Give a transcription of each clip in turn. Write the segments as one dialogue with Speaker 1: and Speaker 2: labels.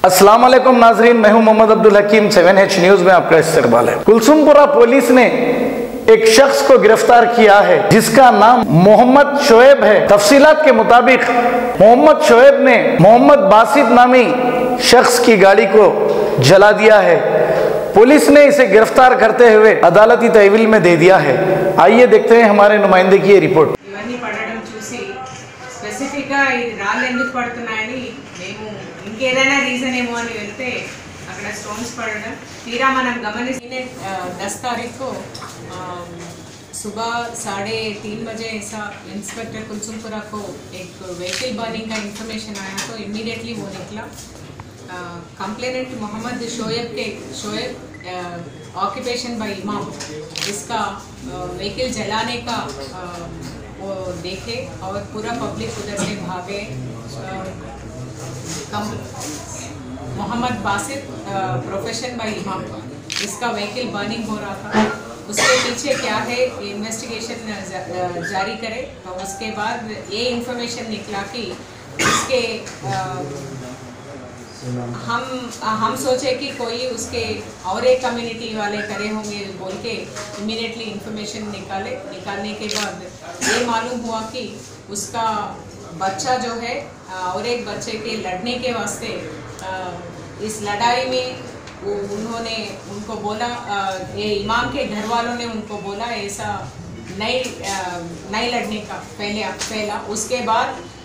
Speaker 1: अस्सलाम वालेकुम नाजरीन, मैं हूं मोहम्मद अब्दुल हकीम। 7H न्यूज में आपका इस्तकबाल है। कुलसुमपुरा पुलिस ने एक शख्स को गिरफ्तार किया है जिसका नाम मोहम्मद शोएब है। तफसीलात के मुताबिक मोहम्मद शोएब ने मोहम्मद बासित नामी शख्स की गाड़ी को जला दिया है। पुलिस ने इसे गिरफ्तार करते हुए अदालती तहवील में दे दिया है। आइए देखते हैं हमारे नुमाइंदे की ये रिपोर्ट।
Speaker 2: స్పెసిఫిక్గా ఇది రాళ్ళు ఎందుకు పడుతున్నాయని మేము ఇంకేదైనా రీజన్ ఏమో అని వెళ్తే అక్కడ స్టోన్స్ పడడం తీరా మనం గమనిస్తే 10 तारीख को सुबह 3:30 बजे ऐसा इंस्पेक्टर कुलसुमपुरा को एक व्हीकल बर्निंग का इंफॉर्मेशन आया तो इमीडिएटली वो निकला। कंप्लेनेंट मोहम्मद शोएब ऑक्यूपेशन बाय इमाम, इसका व्हीकल जलाने का वो देखे और पूरा पब्लिक उधर से भागे। मोहम्मद बासित प्रोफेशन बाय इमाम, इसका व्हीकल बर्निंग हो रहा था। उसके पीछे क्या है इन्वेस्टिगेशन जारी करे। तो उसके बाद ये इंफॉर्मेशन निकला कि इसके हम सोचे कि कोई उसके और एक कम्युनिटी वाले करे होंगे बोल के इमीडिएटली इंफॉर्मेशन निकालने के बाद ये मालूम हुआ कि उसका बच्चा जो है और एक बच्चे के लड़ने के वास्ते इस लड़ाई में उन्होंने उनको बोला, ये इमाम के घर वालों ने उनको बोला ऐसा नहीं लड़ने का पहला। उसके बाद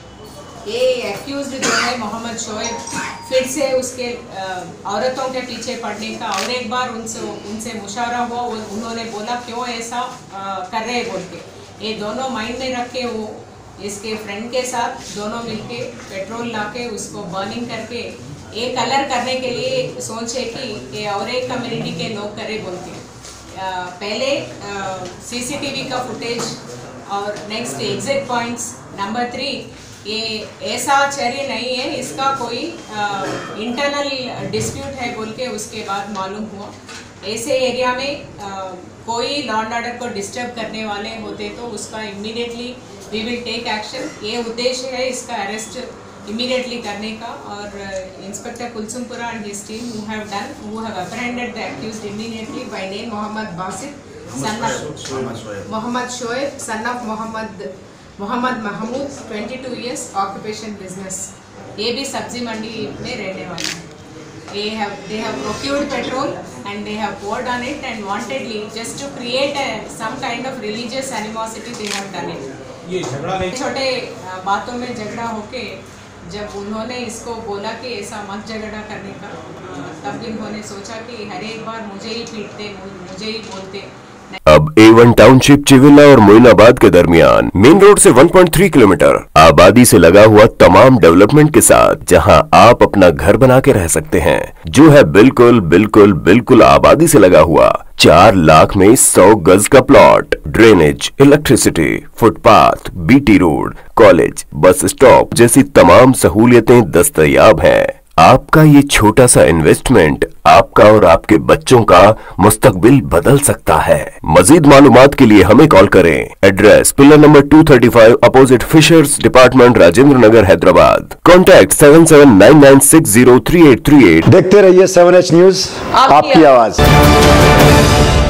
Speaker 2: ये एक्यूज्ड जो है मोहम्मद शोएब फिर से उसके औरतों के पीछे पड़ने का और एक बार उनसे मुशावरा हुआ। उन्होंने बोला क्यों ऐसा कर रहे बोल के। ये दोनों माइंड में रख के वो इसके फ्रेंड के साथ दोनों मिलके पेट्रोल लाके उसको बर्निंग करके ये कलर करने के लिए सोचे कि ये और एक कम्युनिटी के लोग करे बोल के। पहले CCTV का फुटेज और नेक्स्ट एग्जिट पॉइंट्स। नंबर 3, ये ऐसा चर्य नहीं है, इसका कोई इंटरनल डिस्प्यूट है बोल के उसके बाद मालूम हुआ। ऐसे एरिया में कोई लॉ एंड ऑर्डर को डिस्टर्ब करने वाले होते तो उसका immediately we will take action. ये उद्देश्य है इसका अरेस्ट इमीडिएटली करने का। और inspector Kulsumpura and his team who have apprehended the accused immediately by name Mohammed Basit son of Mohammed Shoaib son of Mohammed Mahmood 22 years occupation business. ये भी सब्जी मंडी में रहने वाले हैं। they have procured petrol and they have poured on it and wantedly just to create some kind of religious animosity they have done it। ये झगड़ा छोटे बातों में झगड़ा होके जब उन्होंने इसको बोला कि ऐसा मत झगड़ा करने का, तब इन्होंने सोचा कि हर एक बार मुझे ही पीटते मुझे ही बोलते।
Speaker 3: अब A1 टाउनशिप चिविला और मोइनाबाद के दरमियान मेन रोड से 1.3 किलोमीटर आबादी से लगा हुआ तमाम डेवलपमेंट के साथ जहां आप अपना घर बना के रह सकते हैं, जो है बिल्कुल आबादी से लगा हुआ। 4 लाख में 100 गज का plot, drainage, electricity, footpath, BT road, college, bus stop जैसी तमाम सहूलियतें दस्तयाब हैं। आपका ये छोटा सा इन्वेस्टमेंट आपका और आपके बच्चों का मुस्तकबिल बदल सकता है। मजीद मालूमात के लिए हमें कॉल करें। Address pillar number 235 opposite fishers department, Rajendra Nagar, Hyderabad. Contact 7799603838।
Speaker 4: देखते रहिए 7H न्यूज, आपकी आवाज।